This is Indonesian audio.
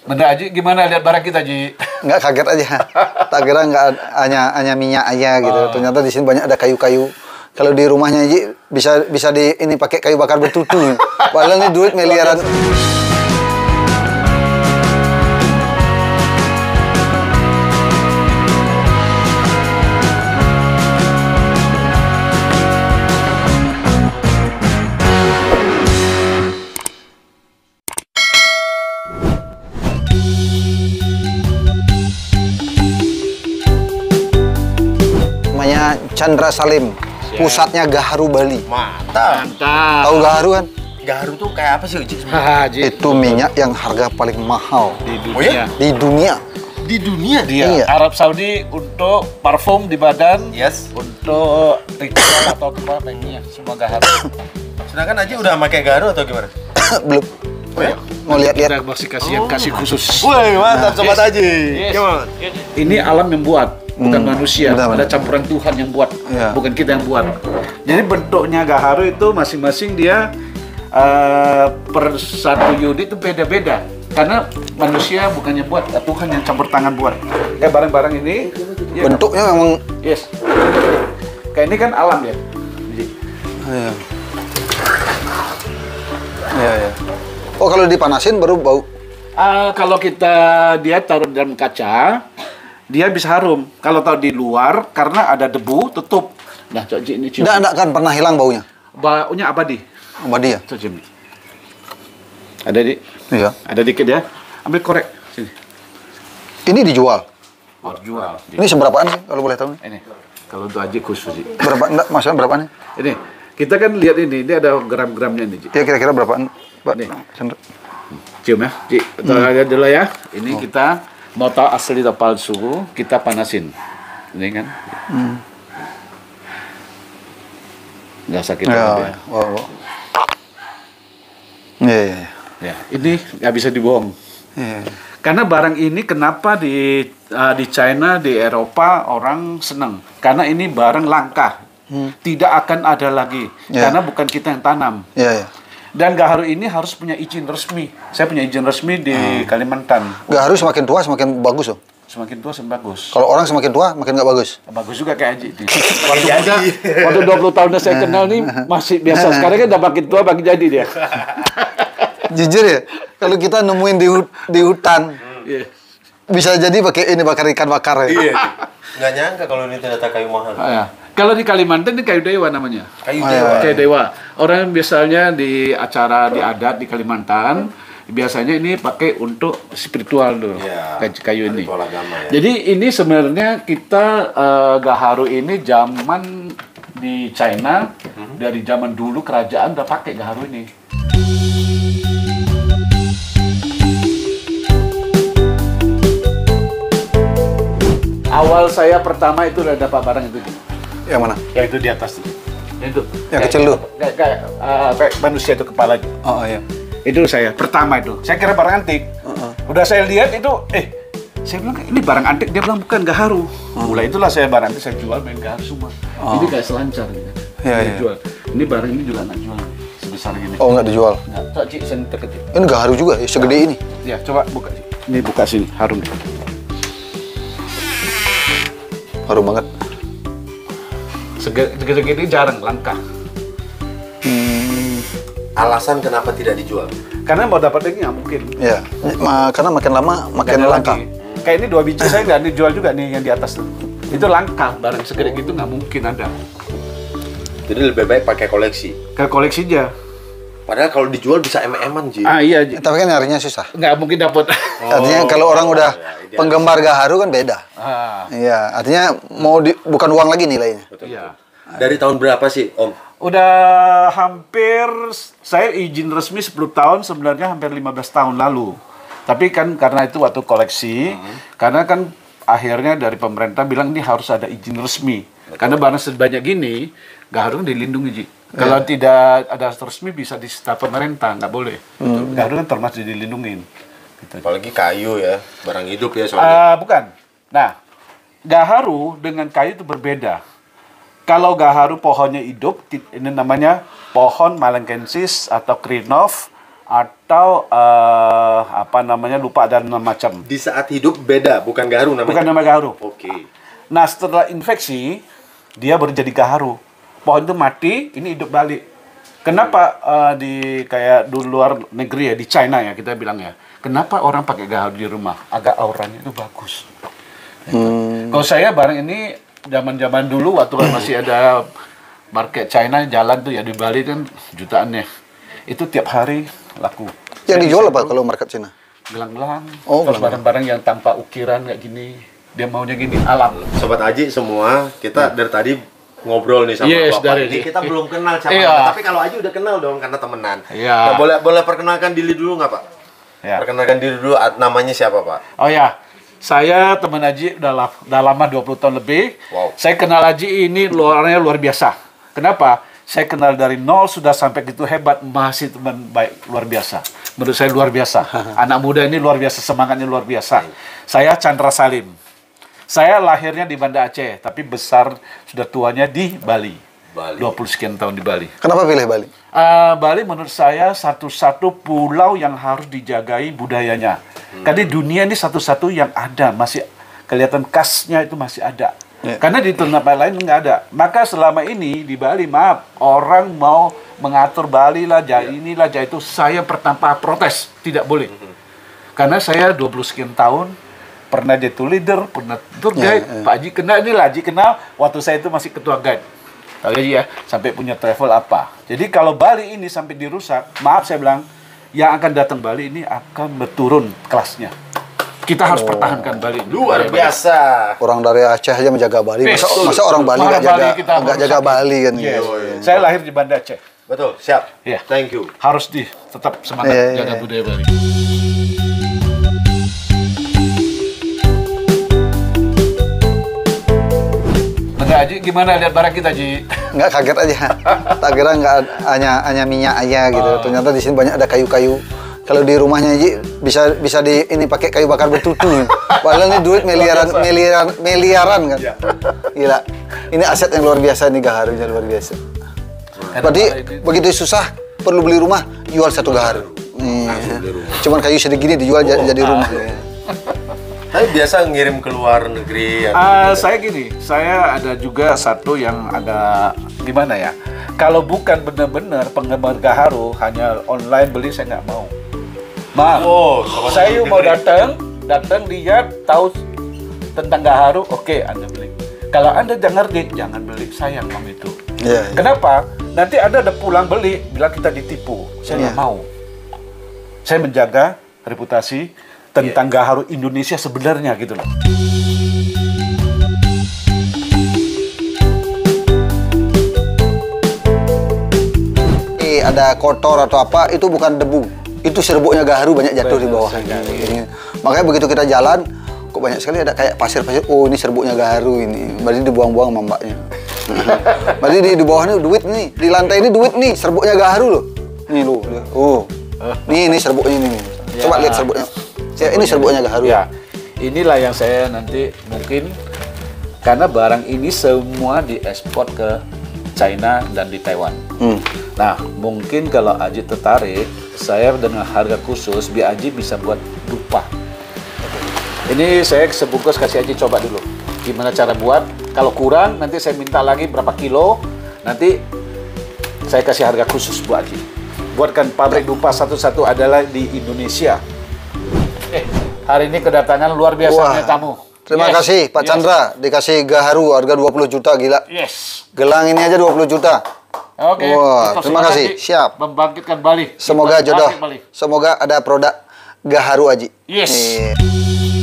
Bener Haji, gimana lihat barang kita Ji? Nggak kaget aja. Tak kira nggak hanya minyak aja gitu. Ternyata di sini banyak ada kayu-kayu. Kalau di rumahnya Ji bisa di ini pakai kayu bakar betutu. Padahal ini duit miliaran. Chandra Salim, pusatnya Gaharu Bali. Mantap. Tahu Gaharu kan? Gaharu tuh kayak apa sih Uji? Itu minyak yang harga paling mahal di dunia. Oh ya? di dunia. Di dunia? Iya. Arab Saudi untuk parfum di badan, Yes. untuk ritual atau apa ini ya, semua Gaharu. Sedangkan Aji udah pakai Gaharu atau gimana? Belum. Oh ya? Mau lihat-lihat. Kita masih kasih khusus. Woi, mantap Sobat Aji. Yes. Come on. Ini alam yang buat, bukan manusia. Benar. Ada campuran Tuhan yang buat, Iya. bukan kita yang buat. Jadi bentuknya Gaharu itu masing-masing dia per satu unit itu beda-beda. Karena manusia bukannya buat, Tuhan yang campur tangan buat. Kayak barang-barang ini, ya, Bentuknya memang. yes. Kayak ini kan alam ya. Iya. Iya, iya. Oh, kalau dipanasin baru bau. Kalau dia taruh dalam kaca, dia bisa harum. Kalau taruh di luar, karena ada debu, tutup. Nah, Cok Ji, ini cium. Nggak kan pernah hilang baunya. Baunya abadi. Abadi ya? Cok cium. Ada di, Iya. ada dikit ya. Ambil korek sini. Ini dijual. Oh, jual. Ini seberapaan sih kalau boleh tahu? Ini. Kalau untuk Aji khusus Ji. Berapa? Enggak, maksudnya berapaan? Ini. Kita kan lihat ini ada gram-gramnya nih Ji. Ya kira-kira berapaan, Pak? Nih. Cium ya, Ji. Kita lihat dulu ya. Ini kita mau tahu asli atau palsu, kita panasin. Ini kan. Nggak sakit Ya, banget ya. wow. Iya, iya. Ya, ini nggak bisa dibohong. Iya. Karena barang ini kenapa di China, di Eropa orang senang? Karena ini barang langka, tidak akan ada lagi. Ya. Karena bukan kita yang tanam. Iya, iya. Dan Gaharu ini harus punya izin resmi. Saya punya izin resmi di Kalimantan. Gaharu semakin tua semakin bagus loh. Semakin tua semakin bagus. Kalau orang semakin tua makin nggak bagus. Bagus juga kayak Haji. Waktu muda, waktu 20 tahun saya kenal nih masih biasa. Sekarang kan udah makin tua makin jadi dia. Jujur ya, kalau kita nemuin di hutan, Iya. bisa jadi pakai ini bakar ikan bakar ya. Iya. Nggak nyangka kalau ini ternyata kayu mahal. Ya. Kalau di Kalimantan ini kayu dewa namanya. Kayu Oh, dewa. iya. Kayu dewa. Orang biasanya di acara di adat di Kalimantan biasanya ini pakai untuk spiritual tuh. Iya. Kayu ini. Ritual agama ya. Jadi ini sebenarnya kita Gaharu ini zaman di China dari zaman dulu kerajaan udah pakai Gaharu ini. Awal saya pertama itu udah dapat barang itu. Yang mana? Yang itu di atas itu. Itu. Yang kecil tuh? Kayak manusia itu kepala. Oh iya. Itu saya pertama itu. Saya kira barang antik. Udah saya lihat itu, saya bilang ini barang antik. Dia bilang bukan Gaharu. Mulai itulah saya barang antik saya jual main Gaharu semua. Ini kayak selancar gitu. Iya, Saya iya. jual. Ini barang ini juga nggak jual sebesar gini. Oh nggak dijual. Nggak, Cok, Cik, sini deket. Ini Gaharu juga ya, segede ini. Ya, coba buka. Cik. Ini buka sini, harum. Harum banget. Segede-segede jarang, langka. Alasan kenapa tidak dijual? Karena mau dapat ini nggak mungkin. Ya, karena makin lama makin Nggak ada langka. lagi. Kayak ini 2 biji saya nggak dijual juga nih yang di atas tuh. Itu langka, barang segede gitu nggak mungkin ada. Jadi lebih baik pakai koleksi. Kayak koleksi aja. Padahal kalau dijual bisa em-eman Ji. Iya. Ji. Tapi kan nyarinya susah. Nggak mungkin dapat. Artinya kalau orang udah iya, penggemar Gaharu kan beda. Iya, artinya bukan uang lagi nilainya. Iya. Dari tahun berapa sih Om? Udah hampir, saya izin resmi 10 tahun, sebenarnya hampir 15 tahun lalu. Tapi kan karena itu waktu koleksi, karena kan akhirnya dari pemerintah bilang ini harus ada izin resmi. Karena barang sebanyak gini, Gaharu dilindungi, Ji. Kalau tidak ada resmi bisa disita pemerintah, nggak boleh. Gaharu kan termasuk dilindungin. Gitu. Apalagi kayu ya, barang hidup ya soalnya. Bukan. Nah, Gaharu dengan kayu itu berbeda. Kalau Gaharu pohonnya hidup, ini namanya pohon Malenkensis atau Krinov atau apa namanya, lupa, ada 6 macam. Di saat hidup beda, bukan gaharu namanya. Bukan nama gaharu. Oke. Nah, setelah infeksi dia baru jadi gaharu. Pohon itu mati, ini hidup balik. Kenapa di kayak di luar negeri ya, di China ya kita bilang ya, kenapa orang pakai gaharu di rumah? Agak auranya itu bagus. Kalau saya barang ini zaman-zaman dulu waktu masih ada market China jalan tuh ya di Bali kan jutaan ya. Itu tiap hari laku. Yang dijual apa kalau market Cina? Gelang-gelang. Oh, kalau barang-barang yang tanpa ukiran kayak gini, dia maunya gini, alam. Sobat Aji semua, kita dari tadi ngobrol nih sama Yes, Bapak. dari Ini kita belum kenal siapa. Iya. Tapi kalau Aji udah kenal dong karena temenan. Iya. Nah, boleh perkenalkan diri dulu nggak Pak? Ya. Perkenalkan diri dulu, namanya siapa Pak? Oh ya, saya teman Aji udah lama 20 tahun lebih. Wow. Saya kenal Aji ini orangnya luar biasa. Kenapa? Saya kenal dari nol sudah sampai gitu hebat, masih teman baik, luar biasa. Menurut saya luar biasa. Anak muda ini luar biasa, semangatnya luar biasa. Saya Chandra Salim. Saya lahirnya di Banda Aceh, tapi besar sudah tuanya di Bali. 20 sekian tahun di Bali. Kenapa pilih Bali? Bali menurut saya satu-satu pulau yang harus dijagai budayanya. Karena dunia ini satu-satu yang ada, masih kelihatan khasnya itu masih ada. Karena di tempat lain nggak ada. Maka selama ini di Bali, maaf, orang mau mengatur Bali lah, inilah, itu saya pertama protes, tidak boleh. Karena saya 20 sekian tahun, pernah jadi tour leader, pernah tour guide, Pak Haji kenal, ini Haji kenal, waktu saya itu masih ketua guide. Tahu ya, sampai punya travel apa. Jadi kalau Bali ini sampai dirusak, maaf saya bilang, yang akan datang Bali ini akan berturun kelasnya. Kita harus pertahankan Bali. Luar biasa. Orang dari Aceh aja menjaga Bali. Masa orang Bali nggak jaga Bali kan? Yes. Saya lahir di Banda Aceh. Betul, siap. Yeah. Thank you. Harus tetap semangat jaga budaya Bali. Enggak, Ji, gimana lihat barang kita, Ji? Nggak, kaget aja. Tak kira nggak hanya minyak aja gitu. Ternyata di sini banyak ada kayu-kayu. Kalau di rumahnya Ji bisa di ini pakai kayu bakar betutu. Padahal ini duit miliaran kan. Gila. Ini aset yang luar biasa nih, gaharunya luar biasa. Berarti begitu susah perlu beli rumah, jual satu gaharu. Cuman kayu sedikit gini dijual jadi rumah. Tapi biasa ngirim ke luar negeri. Saya gini, saya ada juga satu yang agak gimana ya. Kalau bukan benar-benar penggemar gaharu, hanya online beli, saya nggak mau. Maaf, saya mau datang lihat, tahu tentang gaharu, oke, Anda beli. Kalau Anda jangan beli, sayang mam itu. Kenapa? Nanti Anda udah pulang beli, bilang kita ditipu. Saya nggak mau. Saya menjaga reputasi tentang gaharu Indonesia sebenarnya gitu loh. Ada kotor atau apa, itu bukan debu. Itu serbuknya gaharu banyak jatuh di bawah. Makanya begitu kita jalan, kok banyak sekali ada kayak pasir-pasir. Oh, ini serbuknya gaharu ini. Berarti dibuang-buang sama mbaknya. Berarti di bawahnya duit nih. Di lantai ini duit nih, serbuknya gaharu loh. Nih loh. Oh. Ini serbuknya ini. Coba lihat serbuknya. Ini serbuknya gaharu. Ya. Inilah yang saya nanti mungkin karena barang ini semua diekspor ke China dan di Taiwan. Nah, mungkin kalau Aji tertarik, saya dengan harga khusus, biar Aji bisa buat dupa. Ini saya sebungkus kasih Aji coba dulu. Gimana cara buat? Kalau kurang, nanti saya minta lagi berapa kilo. Nanti saya kasih harga khusus buat Aji. Buatkan pabrik dupa satu-satu adalah di Indonesia. Hari ini kedatangan luar biasa tamu. Terima kasih Pak Chandra, dikasih gaharu harga 20 juta, gila. Gelang ini aja 20 juta. Oke. Wah, terima kasih. Siap. Membangkitkan Bali. Semoga jodoh. Semoga ada produk gaharu Aji. Yes.